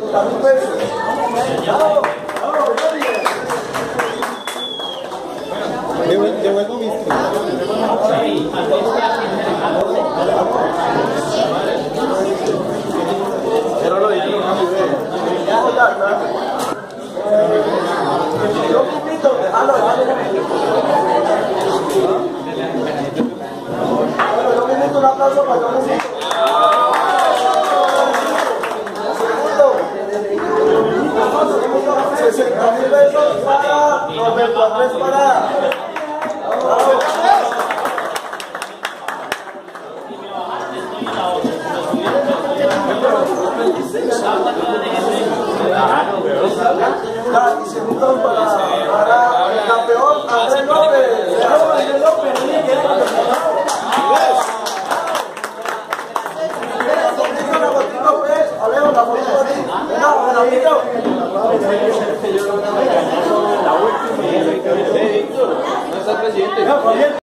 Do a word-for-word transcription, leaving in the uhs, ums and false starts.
Devuelvo mis pero lo dije, no me ve. Yo invito, déjalo, déjalo. Bueno, yo invito un aplauso para yo invito. sesenta mil pesos para Roberto Andrés Parada. Y segundo para, para el campeón Andrés López. Andrés López. Alejo, la foto aquí. Venga, Benavito. La última. No está el presidente.